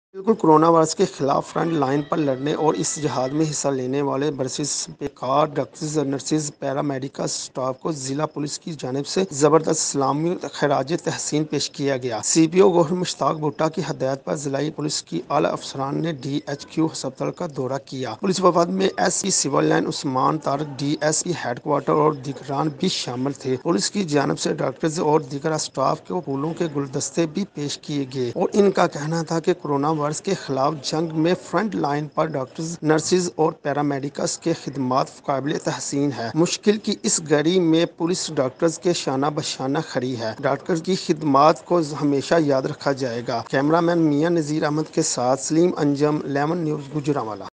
بالکل corona virus کے خلاف فرنٹ لائن پر لڑنے اور اس جہاد میں حصہ لینے والے برسز بیکار doctors, nurses, para medical staff کو ضلع پولیس کی جانب سے زبردست سلامی خراج تحسین پیش کیا گیا۔ سی پی او گوہر مشتاق بھٹا کی ہدایت پر ضلعی پولیس کی اعلیٰ افسران نے ڈی ایچ کیو ہسپتال کا دورہ کیا۔ پولیس وفد میں S P civil line Usman Tariq, D S P headquarter اور دیگران بھی شامل تھے۔ پولیس کی جانب سے ڈاکٹرز اور دیگر اسٹاف کو پھولوں کے گلدستے بھی پیش کیے گئے اور ان کا کہنا تھا کہ کورونا وائرس کے خلاف جنگ میں فرنٹ لائن پر ڈاکٹرز، نرسز اور پیرامیڈیکس کے خدمات قابل تحسین ہے۔ مشکل کی اس گھڑی میں پولیس ڈاکٹرز کے شانہ بشانہ کھڑی ہے۔ ڈاکٹرز کی خدمات کو ہمیشہ یاد رکھا جائے گا۔ کیمرہ مین میاں نذیر احمد کے ساتھ سلیم انجم، 11 نیوز، گوجرانوالہ۔